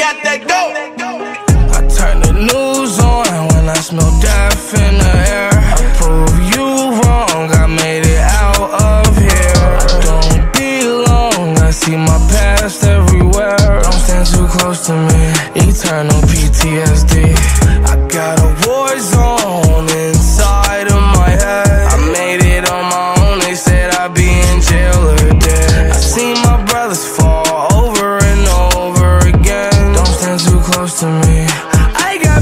got that dope. I turn the news on when I smell death in the air. I prove you wrong, I made it out of here. I don't belong, I see my past everywhere. Don't stand too close to me, eternal PTSD. I got a war zone inside of my head. I made it on my own, they said I'd be in jail or dead. I seen my brothers fall over and over again. Don't stand too close to me, I got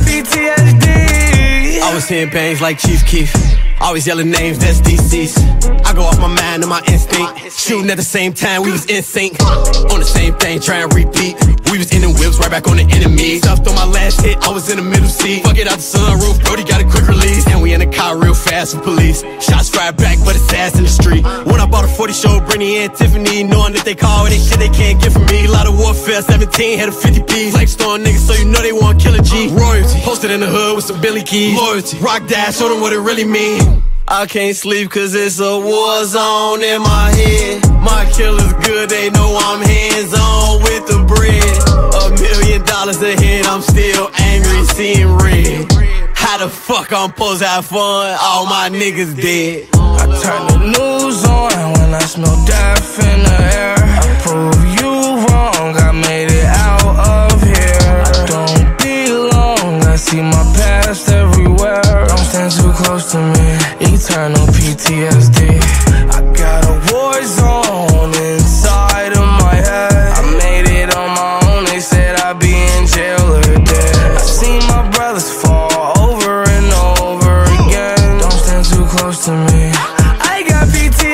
PTSD. I was hearing bangs like Chief Keef, always yelling names, that's DC's. I go off my mind and my instinct, shooting at the same time, we was in sync. On the same thing, trying to repeat. We was in the whips, right back on the enemy. Stuffed on my last hit, I was in the middle seat. Fuck it out the sunroof, Brody got a quick release. And we in the car real fast with police. Shots fired back, but it's ass in the street. When I bought a 40 show, Brittany and Tiffany, knowing that they call any shit they can't get from me. A lot of warfare, 17 had a 50 piece. Flex on niggas, so you know they want killer G. Royalty, posted in the hood with some Billy Keys. Loyalty, rock dash, show them what it really mean. I can't sleep cause it's a war zone in my head. My killer's good, they know I'm hands-on with the bread. $1 million ahead, I'm still angry, seeing red. How the fuck I'm supposed to have fun? All my niggas dead. I turn the news on when I smell death in the air. I prove you wrong, I made it out of here. I don't belong, I see my past everywhere. Don't stand too close to me, eternal PTSD. I got a war zone inside of my head. I made it on my own, they said I'd be in jail or dead. I seen my brothers fall over and over again. Don't stand too close to me, I got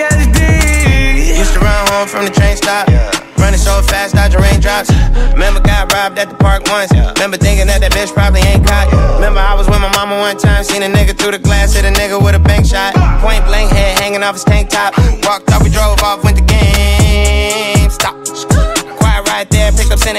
PTSD. Used to run home from the train stop, running so fast, dodging raindrops. Remember got robbed at the park once. Remember thinking that that bitch probably ain't caught. Remember I was with my mama one time, seen a nigga through the glass, hit a nigga with a bank shot. Point blank, head hanging off his tank top. Walked off, we drove off, went to game. Stop. Quiet right there, picked up San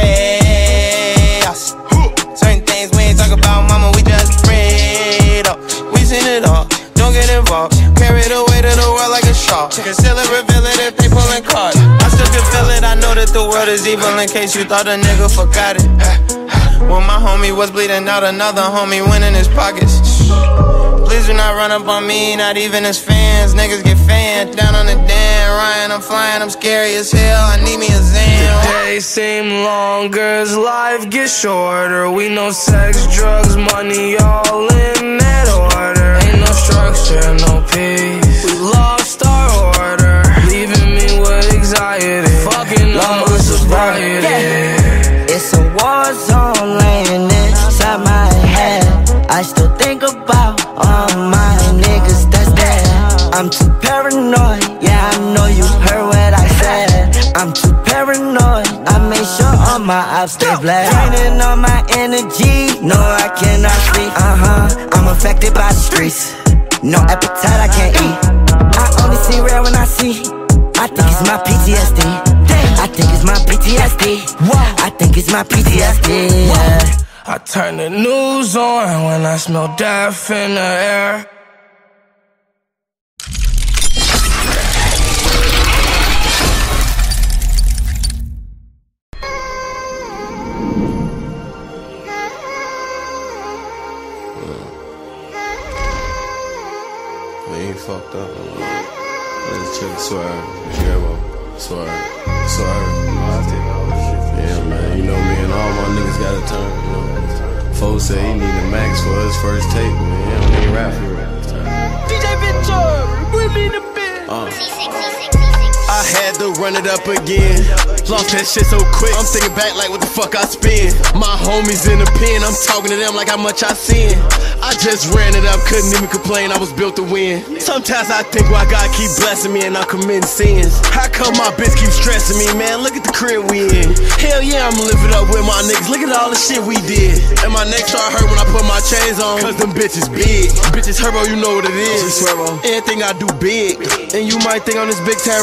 Andreas. Certain things we ain't talk about, mama, we just prayed up. We seen it all, don't get involved. Carry the weight of the world like a shark. Conceal it, reveal it if they pulling cards. I still can feel it, I know that the world is evil, in case you thought a nigga forgot it. When my homie was bleeding out, another homie went in his pockets. Please do not run up on me, not even as fans. Niggas get fanned down on the damn Ryan, I'm flying, I'm scary as hell, I need me a Zan. The days seem longer as life gets shorter. We know sex, drugs, money, all in that order. Ain't no structure, no peace, we lost our order, leaving me with anxiety, fucking up my sobriety. It's a war zone laying inside my head. I still think about all my niggas that's dead. I'm too paranoid, yeah, I know you heard what I said. I'm too paranoid, I make sure all my ops stay blessed. Draining all my energy, no I cannot sleep. I'm affected by the streets, no appetite I can't eat. I only see red when I see, I think it's my PTSD. I think it's my PTSD. I think it's my PTSD. Yeah. I turn the news on when I smell death in the air. We ain't fucked up. Let's chill, swear. Swear. Yeah, man, you know me and all my niggas got a turn, you know. Folks say he need a max for his first tape, man. He don't need rap for it. DJ Victor, bring me the bit. I had to run it up again. Lost that shit so quick, I'm thinking back like what the fuck I spend. My homies in the pen, I'm talking to them like how much I sin. I just ran it up, couldn't even complain, I was built to win. Sometimes I think why God keep blessing me and I'm committing sins. How come my bitch keep stressing me, man? Look at the crib we in. Hell yeah, I'ma live it up with my niggas, look at all the shit we did. And my neck start hurt when I put my chains on, cause them bitches big. Bitches Herbo, you know what it is. Anything I do big. And you might think on this big time route, I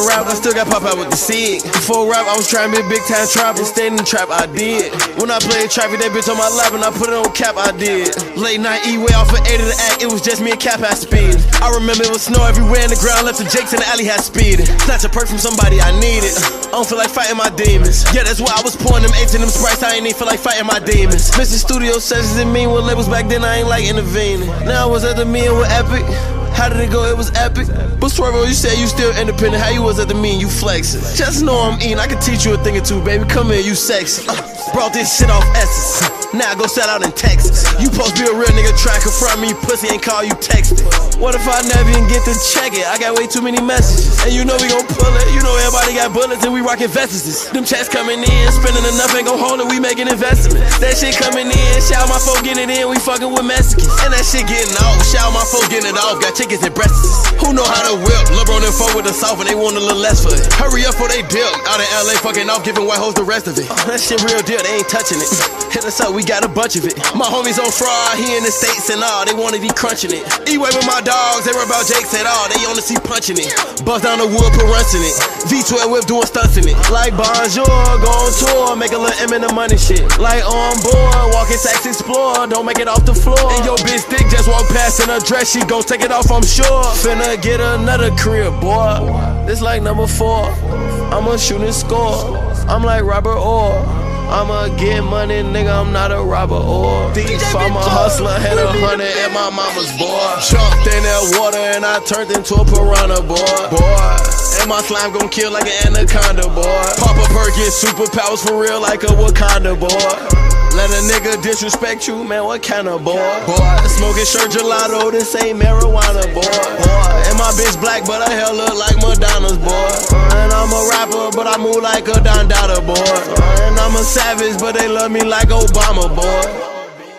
still got pop out with the seed. Before rap, I was trying to be a big time trapper. Stayed in the trap, I did. When I played traffic, that bitch on my lap and I put it on cap, I did. Late night E-way off of 8 of the act, it was just me and Cap at speed. I remember it was snow everywhere in the ground, left the Jakes in the alley had speeding. Snatch a perk from somebody I needed. I don't feel like fighting my demons. Yeah, that's why I was pouring them 8s and them Sprites, I ain't even feel like fighting my demons. Missing studio sessions and mean with labels back then, I ain't like intervening. Now I was at the meeting with Epic. How did it go? It was epic. But Swervo, you said you still independent. How you was at the meeting? You flexing. Just know I'm eating. I can teach you a thing or two, baby. Come here, you sexy. Brought this shit off Essence. Now I go sell out in Texas. You supposed to be a real nigga, try confront me. Pussy ain't call you texting. What if I never even get to check it? I got way too many messages. And you know we gon' pull it. You know everybody got bullets and we rockin' vests. Them checks coming in, spending enough ain't gon' hold it. We making investments. That shit coming in, shout my folks getting it in. We fucking with Mexicans. And that shit getting off. Shout my folks getting it off. Got chickens and breasts. Who know how to whip? LeBron and fuck with the South and they want a little less for it. Hurry up for they dip. Out in LA fucking off, giving white hoes the rest of it. That shit real deal, they ain't touching it. Hit us up, we got a bunch of it. My homies on fraud, he in the States and all. They wanna be crunching it. E-way with my dogs, they were about Jakes at all. They wanna see punching it. Bust down the wood, put runs in it. V12 whip doing stunts in it. Like Bonjour, go on tour, make a little M in the money shit. Like on board, walking Saks Explore, don't make it off the floor. And your bitch dick just walk past in her dress, she gon' take it off, I'm sure. Finna get another career, boy. This like number 4. I'ma shoot and score. I'm like Robert Orr. I'ma get money, nigga, I'm not a robber or thief. I'm a hustler, had 100 at my mama's boy. Jumped in that water and I turned into a piranha, boy. And my slime gon' kill like an anaconda, boy. Papa Perk get superpowers for real like a Wakanda, boy. Let a nigga disrespect you, man, what kind of boy? Smoking shirt gelato, this ain't marijuana, boy. And my bitch black, but her hair look like Madonna's, boy. And I'm a rapper, but I move like a Don Dada, boy. And I'm a savage, but they love me like Obama, boy.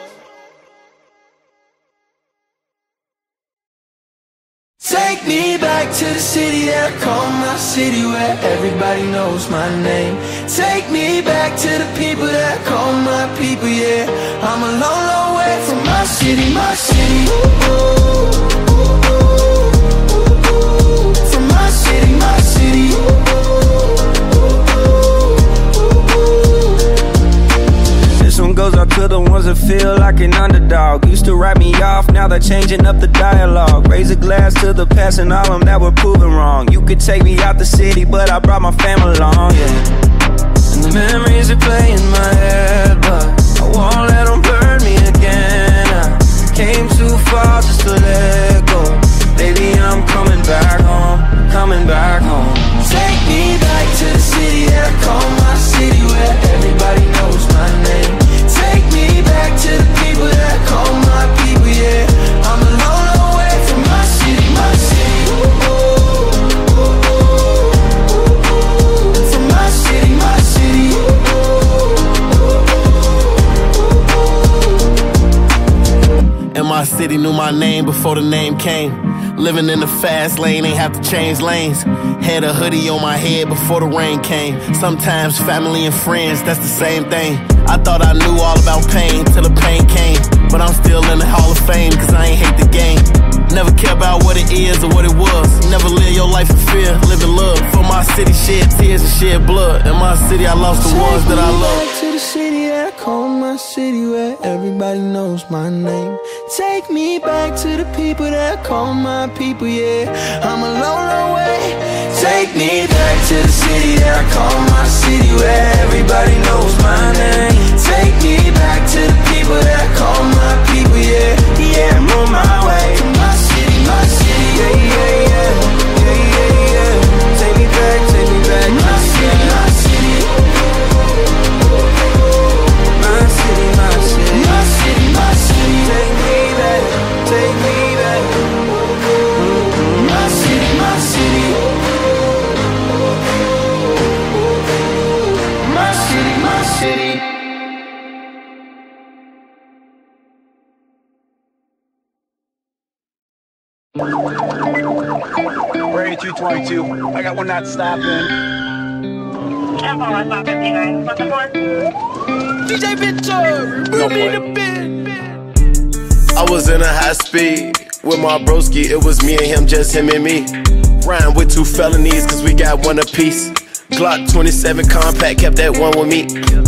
Take me back to the city that I call my city, where everybody knows my name. Take me back to the people that I call my people, yeah. I'm a long, long way from my city, my city. Ooh, ooh, ooh, ooh. From my city, my city. This one goes out to the ones that feel like an underdog. Used to write me off, now they're changing up the dialogue. Raise a glass to the past and all them that were proven wrong. You could take me out the city, but I brought my family along, yeah. And the memories that play in my head, but I won't let them burn me again. I came too far just to let go. Baby, I'm coming back home, coming back home. Take me back to the city that I call my city, where everybody knows my name. Take me back to the people that I call my people, yeah. I'm a long, long way from my city, my city. Ooh, ooh, ooh, ooh. From my city, my city. And my city knew my name before the name came. Living in the fast lane, ain't have to change lanes. Had a hoodie on my head before the rain came. Sometimes family and friends, that's the same thing. I thought I knew all about pain till the pain came. But I'm still in the Hall of Fame, cause I ain't hate the game. Never care about what it is or what it was. Never live your life in fear, live in love. For my city, shed tears and shed blood. In my city, I lost the ones that I love. Take me back to the city that I call my city, where everybody knows my name. Take me back to the people that I call my people, yeah. I'm a long, long way. Take me back to the city that I call my city, where everybody knows my name. Take me back to the people that I call my people, yeah. Yeah, I'm on my way. My city, my city, yeah, yeah, yeah, yeah, yeah, yeah. Take me back, my city, my city. My city, my city, my city, my city. Take me back, take me back. My city, my city. My city, my city. Brady 222. I got one not stopping. DJ Ventura, bring me the bit. I was in a high speed with my broski. It was me and him, just him and me. Riding with 2 felonies, cause we got 1 apiece. Glock 27 compact, kept that one with me.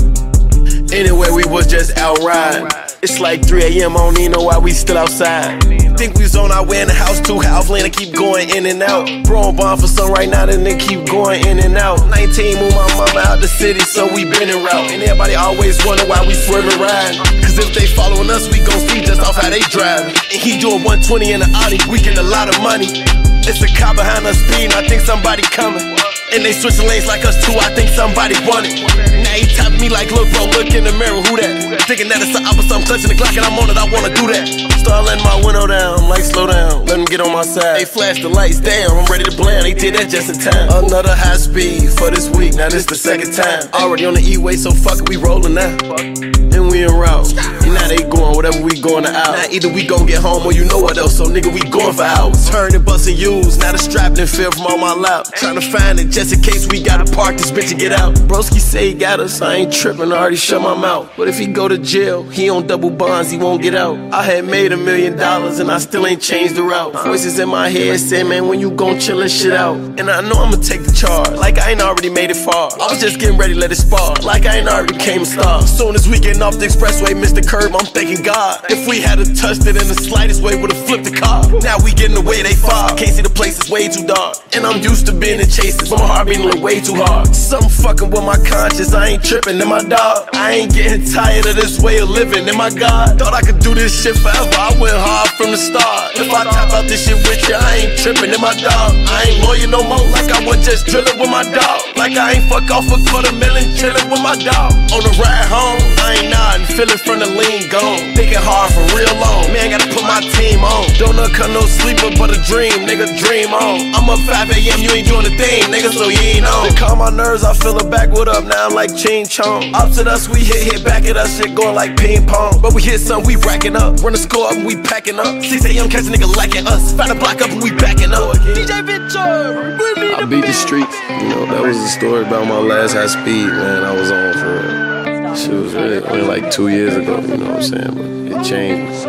Anyway, we was just out riding. It's like 3 a.m., I don't even know why we still outside. Think we was on our way in the house, 2 house lane, I keep going in and out. Bro, I'm bond for some right now, then they keep going in and out. 19, move my mama out the city, so we been en route. And everybody always wonder why we swerving riding. Cause if they following us, we gon' see just off how they driving. And he doing 120 in the Audi, we get a lot of money. It's a cop behind us speeding, I think somebody coming. And they switching lanes like us too, I think somebody won it. Now he tapping me like, look bro, look in the mirror, who that? Thinking that it's the opposite, I'm clutching the Glock and I'm on it, I wanna do that. Start letting my window down, I'm like slow down, let them get on my side. They flash the lights, damn, I'm ready to blend, they did that just in time. Another high speed for this week, now this the 2nd time. Already on the E-way, so fuck it, we rolling now. And we en route, and now they going, whatever we going to out. Now either we gon' get home or you know what else, so nigga we going for hours. Turn and bust and use, now the strap done fell from on my lap. Tryna find it just in case we gotta park this bitch and get out. Broski say he got us, I ain't trippin', I already shut my mouth. But if he go to jail, he on double bonds, he won't get out. I had made $1 million and I still ain't changed the route. Voices in my head say, man, when you gon' chill this shit out? And I know I'ma take the charge, like I ain't already made it far. I was just getting ready to let it spark, like I ain't already became a star. Soon as we getting off the expressway, missed the curb, I'm thanking God. If we had touched it in the slightest way, would've flipped the car. Now we getting away, they far. Can't see the place, it's way too dark. And I'm used to being in chases, but my heart beating way too hard. Something fucking with my conscience, I ain't tripping, and my dog. I ain't getting tired of this way of living, and my God. Thought I could do this shit forever, I went hard from the start. If I tap out this shit with you, I ain't tripping, and my dog. I ain't loyal no more, like I was just drilling with my dog. Like I ain't fuck off a $250,000, chilling with my dog. On the ride home, I ain't nodding, feeling from the lean gone. Thinking hard for real long, man, gotta put my team on. Don't cut no sleeper, but a dream, nigga, dream on. I'm up 5 a.m., you ain't doing a thing, nigga, so you ain't on. To calm my nerves, I feel a backwood up, now I'm like Ching Chong. Opposite us, we hit back at us, shit going like ping pong. But we hit something, we racking up. Run the score up and we packing up. 6 a.m., catch a nigga lacking us. Find a block up and we backing up. DJ Victor, bring me the I beat the streets. You know, that was the story about my last high speed, man, I was on for real. She was really only like 2 years ago, you know what I'm saying? But it changed.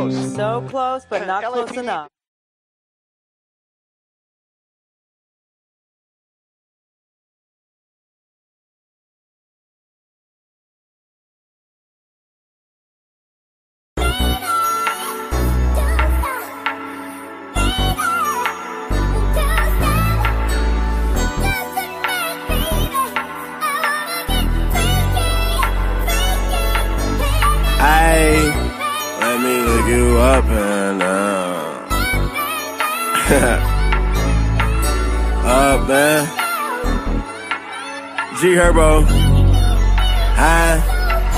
So close, but not close enough. Let me look you up and down. Up, man. G Herbo. Hi.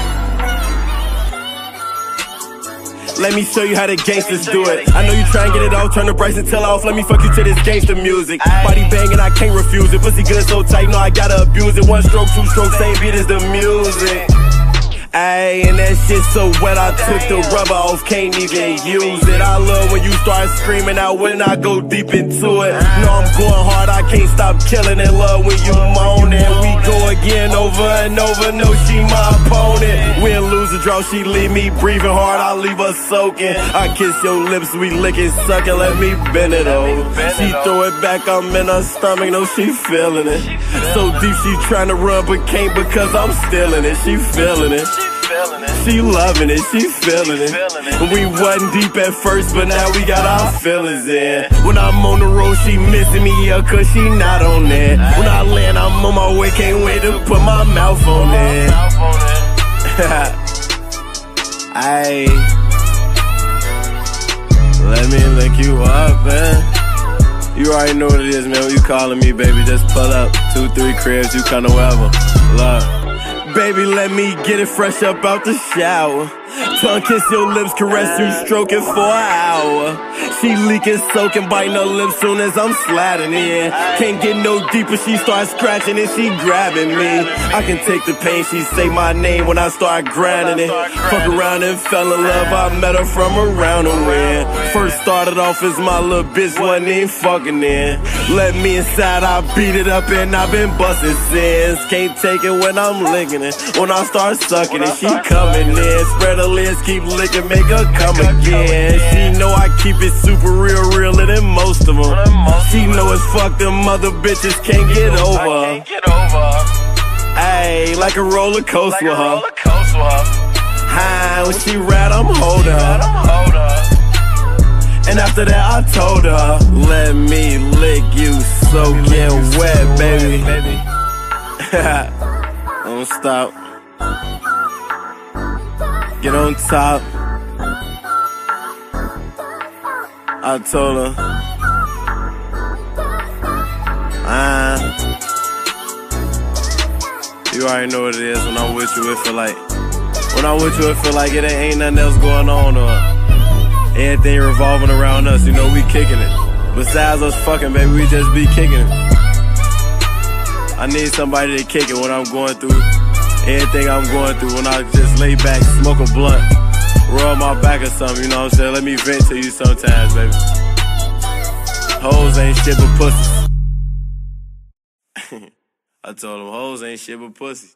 Let me show you how the gangsters do it. I know you try and get it off, turn the Bryson tell off. Let me fuck you to this gangster music. Body banging, I can't refuse it. Pussy good so tight, no, I gotta abuse it. 1 stroke, 2 strokes, same beat as the music. Ayy, and that shit so wet, I took the rubber off, can't even use it. I love when you start screaming out when I go deep into it. No, I'm going hard, I can't stop killing in love when you moaning. We go again over and over, no, she my opponent. Win, lose, or draw, she leave me breathing hard, I leave her soaking. I kiss your lips, we lick it, suck it, let me bend it over. She throw it back, I'm in her stomach, no, she feeling it. So deep, she trying to run, but can't because I'm stealing it, she feeling it. She loving it, she feeling it. We wasn't deep at first, but now we got our feelings in. When I'm on the road, she missing me, yeah, cause she not on that. When I land, I'm on my way, can't wait to put my mouth on it. Ayy, let me link you up, man. You already know what it is, man. When you calling me, baby, just pull up. 2, 3 cribs, you kinda wherever. Love. Baby, let me get it fresh up out the shower. Tongue kiss your lips, caress you, stroking for an hour. She leaking, soaking, biting her lips soon as I'm sliding in. Can't get no deeper, she starts scratching and she grabbing me. I can take the pain, she say my name when I start grinding it. Fuck around and fell in love, I met her from around the wind. First started off as my little bitch, wasn't even fucking in. Let me inside, I beat it up and I've been busting sins. Can't take it when I'm licking it. When I start sucking it, she coming in. Spread her legs, keep licking, make her come again. She know I keep it super real, realer than most of them. She know it's fuck them other bitches can't get over. Ayy, like a roller coaster with her. High, when she ride, I'm holding her. And after that, I told her, let me lick you so get wet, baby. Don't stop. Get on top. I told her, you already know what it is. When I'm with you, it feel like, it ain't nothing else going on, or everything revolving around us. You know, we kicking it. Besides us fucking, baby, we just be kicking it. I need somebody to kick it when I'm going through everything I'm going through. When I just lay back, smoke a blunt, rub my back or something, you know what I'm saying? Let me vent to you sometimes, baby. Hoes ain't shit but pussies. I told them, hoes ain't shit but pussies.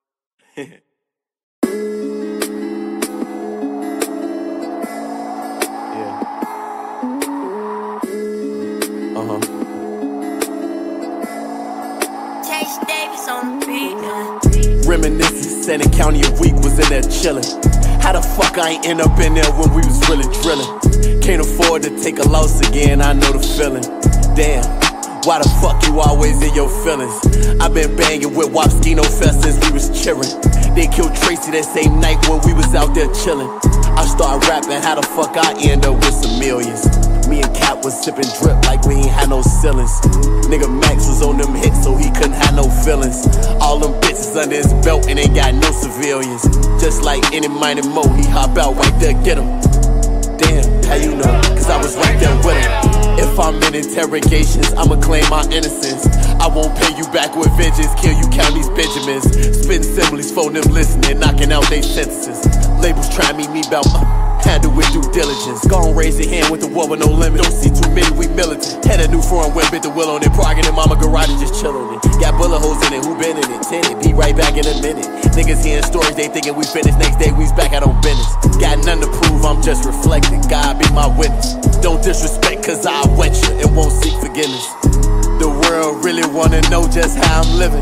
Reminiscing, Santa County a week, was in there chillin'. How the fuck I ain't end up in there when we was really drillin'? Can't afford to take a loss again, I know the feeling. Damn, why the fuck you always in your feelings? I been banging with Wapskino Fest since we was cheering. They killed Tracy that same night when we was out there chillin'. I started rapping, how the fuck I end up with some millions? Me and Cap was sippin' drip like we ain't had no ceilings. Nigga Max was on them hits so he couldn't have no feelings. All them bitches under his belt and ain't got no civilians. Just like any Mighty Mo, he hop out right there, get him. Damn, how you know? Cause I was right there with him. If I'm in interrogations, I'ma claim my innocence. I won't pay you back with vengeance, kill you count these Benjamins. Spin similes for them listening, knocking out they sentences. Labels try me bout handle with due diligence. Gon' raise your hand with the war with no limit. Don't see too many, we militant. Had a new foreign whip, bit the wheel on it. Parking in mama garage and just chill on it. Got bullet holes in it, who been in it? Tinted, be right back in a minute. Niggas hearing stories, they thinking we finished. Next day we's back out on business. Got nothing to prove, I'm just reflecting. God be my witness. Don't disrespect cause I wet you and won't seek forgiveness. The world really wanna know just how I'm living.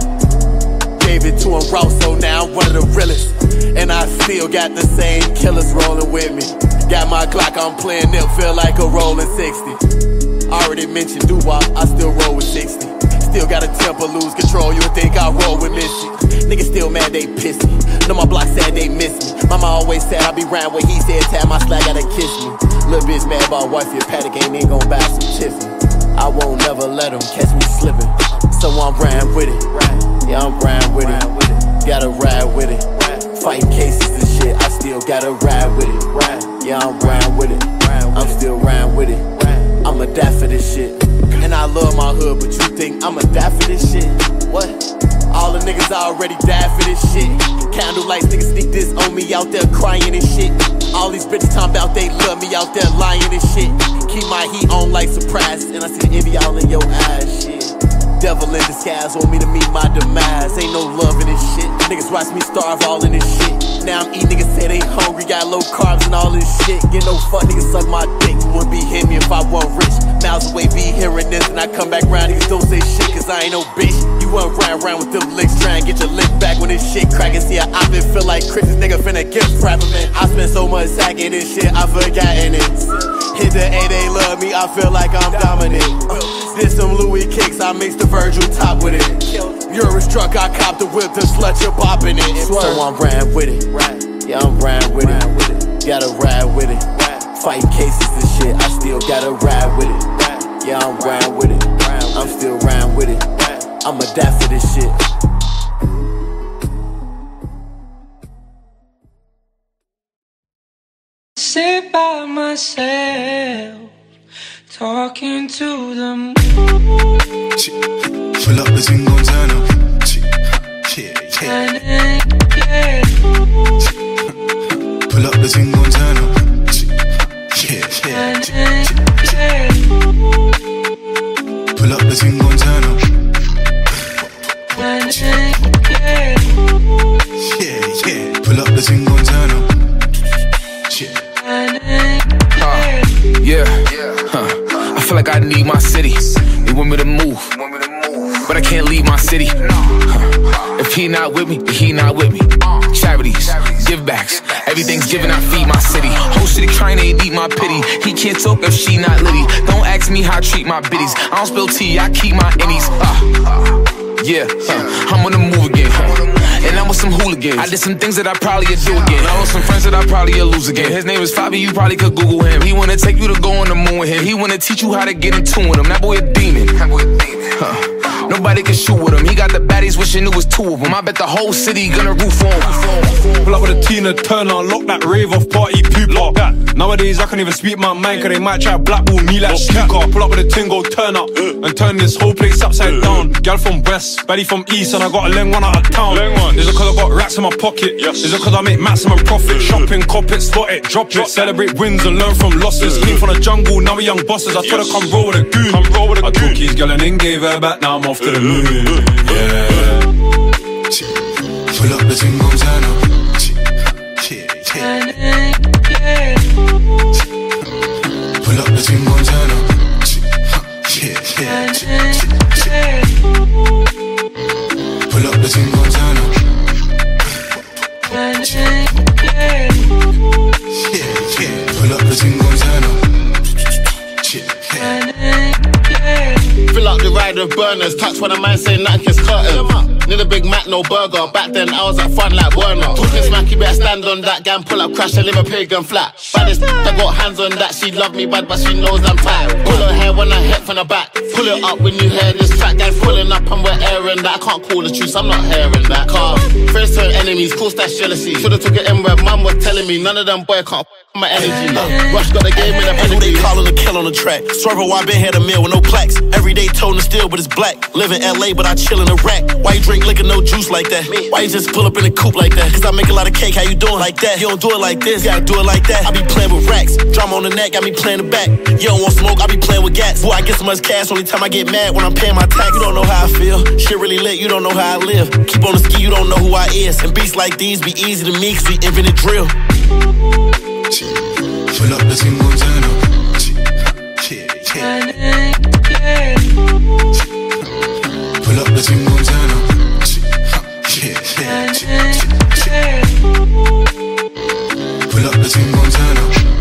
Gave it to him raw, so now I'm one of the realest. And I still got the same killers rolling with me. Got my Glock, I'm playing it, feel like a rolling 60. Already mentioned doo-wop, I still roll with 60. Still got a temper, lose control, you would think I roll with Missy. Niggas still mad, they pissed me. Know my block said they miss me. Mama always said I be round where he said tap my slack, gotta kiss me. Little bitch mad about wife, your paddock ain't even gon' buy some Tiffany. I won't never let him catch me slipping. So I'm riding with it. Yeah, I'm riding with it. Gotta ride with it. Fighting cases and shit, I still gotta ride with it. Yeah, I'm riding with it. I'm still riding with it. I'ma die for this shit. And I love my hood, but you think I'ma die for this shit? What? All the niggas already died for this shit. Candlelights, niggas sneak this on me out there crying and shit. All these bitches talking about they love me out there lying and shit. Keep my heat on like surprise, and I see the envy all in your eyes, shit. Devil in disguise want me to meet my demise. Ain't no love in this shit. Niggas watch me starve all in this shit. Now I'm eating, niggas say they hungry, got low carbs and all this shit. Get no fuck, niggas suck my dick. Wouldn't be hitting me if I wasn't rich. Miles away be hearing this and I come back round, niggas don't say shit cause I ain't no bitch. You wasn't riding around with them licks trying to get your lick back when this shit crackin'. See I been feel like Chris, this nigga finna gift rapping, man. I spent so much hacking this shit, I forgotten it. Hit the A, they love me, I feel like I'm dominant. Did some Louis kicks, I mixed the Virgil top with it. You're a struck, I copped the whip, the slut, you're bopping it. So I'm riding with it. Yeah, I'm riding with it. Gotta ride with it. Fighting cases and shit, I still gotta ride with it. Yeah, I'm riding with it. I'm still riding with it. I'ma die for this shit. Sit by myself, talking to the moon. Pull up the thing gon' turn up. Yeah. Pull up the thing gon' turn up. Yeah. Pull up the thing gon' turn up. Yeah. Pull up the thing gon' turn up. Yeah. like I need my city. They want me to move, but I can't leave my city. If he not with me, then he not with me. Charities, give backs, everything's given, I feed my city. Whole city trying to eat my pity. He can't talk if she not litty. Don't ask me how I treat my biddies. I don't spill tea, I keep my innies. I'm on the move again. And I'm with some hooligans. I did some things that I probably would do again. I lost some friends that I probably would lose again. His name is Fabi, you probably could Google him. He wanna take you to go on the moon with him. He wanna teach you how to get in tune with him. That boy a demon. Nobody can shoot with him. He got the baddies wishing it was two of them. I bet the whole city gonna roof on. Pull up with a Tina Turner, lock that rave off party pooper. Nowadays I can't even speak my mind, cause they might try to blackball me like snooker. Pull up with a Tingo, turn up, and turn this whole place upside down. Girl from west, baddie from east, and I got a leng one out of town. Is it cause I got racks in my pocket? Yes. Is it cause I make maximum profit? Shopping, cop it, spot it, drop it. Celebrate wins and learn from losses. Came from the jungle, now we young bosses. I told her come roll with a goon. I took his girl and then gave her back, now I'm off to the moon. Yeah. Pull up the thing goes down. Pull up the thing goes down. Pull up the thing goes down. Pull up the thing goes down. Fill up the ride with burners. Touch when a man say nothing gets curtain. Need a Big Mac, no burger. Back then I was at front like Werner. Talking smack, you better stand on that. Gang pull up, crash, and live a pagan flat. Baddest, I got hands on that. She love me bad, but she knows I'm fat. Pull her hair when I hit from the back. Pull it up when you hear this track. Gang pulling up and we're airing that. I can't call the truth, I'm not hearing that. Car, friends turn enemies, cause that's jealousy. Should've took it in where mum was telling me. None of them boy can't my energy. Rush got the game in the pedigree. They callin' the kill on the track. Swervo, I been here a meal with no plaques. Every day told to steal, but it's black. Live in LA, but I chill in a rack. Why you drink liquor, no juice like that? Why you just pull up in a coupe like that? Cause I make a lot of cake, how you doing like that? You don't do it like this, you gotta do it like that. I be playing with racks, drama on the neck, got me playing the back. You don't want smoke, I be playing with gas. Boy, I get so much cash, only time I get mad when I'm paying my tax. You don't know how I feel, shit really lit, you don't know how I live. Keep on the ski, you don't know who I is. And beats like these be easy to me, cause we invented drill. Pull up the thing goes down. Pull up the thing goes down. Pull up the thing goes down.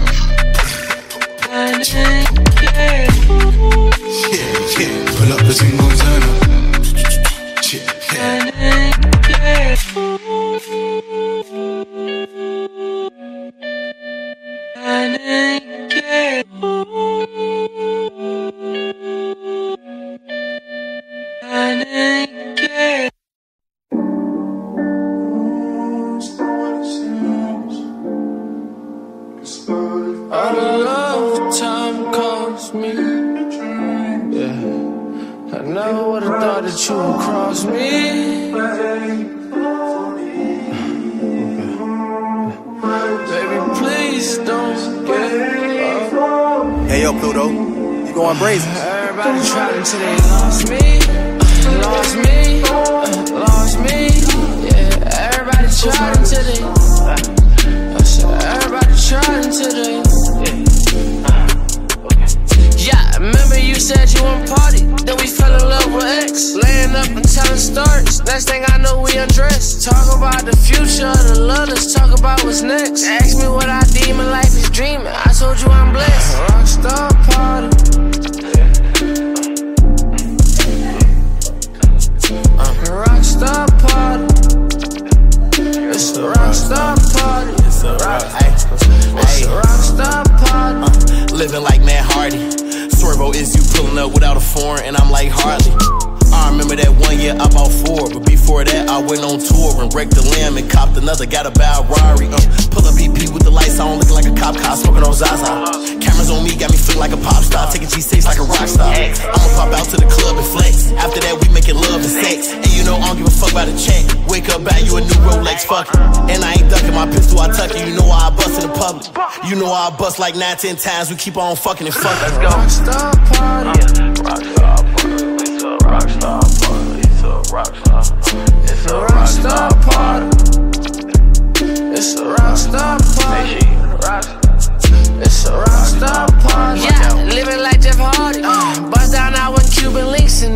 Pull up the thing goes down. All the love time cost me. Yeah, I never would've thought that you would cross me. Baby, please don't get up. Hey yo, Pluto, you going brazen? Everybody tried until they lost me. Lost me, lost me. Yeah, everybody tried until they. Everybody tried until they. Yeah, remember you said you want party. Then we fell in love with X. Laying up and telling stories. Next thing I know, we undressed. Talk about the future, the love, let's talk about what's next. Ask me what I deem in life is dreaming. I told you I'm blessed. Rockstar party. Rockstar party. It's a rockstar party. It's a rockstar party. Living like Matt Hardy. Swervo is you pulling up without a foreign, and I'm like Harley. I remember that 1 year I bought 4, but before that I went on tour and break the lamb and copped another, got a bad Rari. Pull up EP with the lights on, looking like a cop car, smoking on Zaza. Cameras on me, got me feeling like a pop star, taking G6 like a rock star. I'ma pop out to the club and flex. After that we making love and sex. And you know I don't give a fuck about a check. Wake up, buy you a new Rolex, fuck it. And I ain't ducking my pistol, I tuck it. You know why I bust in the public. You know why I bust like 9-10 times. We keep on fucking and fucking. Let's go. Rockstar party. Rockstar party. It's a rockstar party. It's a rockstar. It's a rockstar party. It's a rockstar party. It's a rockstar party. Yeah, living like Jeff Hardy.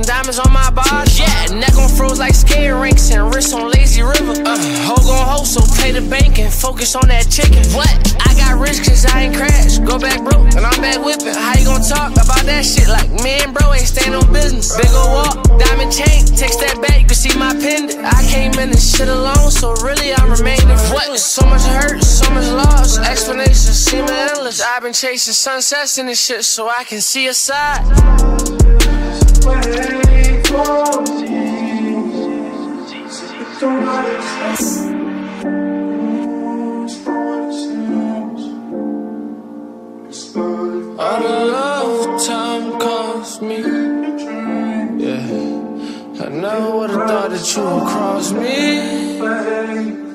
diamonds on my bars, yeah. Neck on froze like skate rinks and wrist on lazy river. Hoe gon' hoe, so play the bank and focus on that chicken. What? I got rich cause I ain't crashed. Go back broke and I'm back whipping. How you gon' talk about that shit like me and bro ain't staying on business? Big ol' walk, diamond chain, take that back, you can see my pendant. I came in this shit alone, so really I'm remaining. What? So much hurt, so much loss, explanations seem endless. I've been chasing sunsets and this shit so I can see a side. All the love time cost me. Yeah, I never would've thought that you would cross me.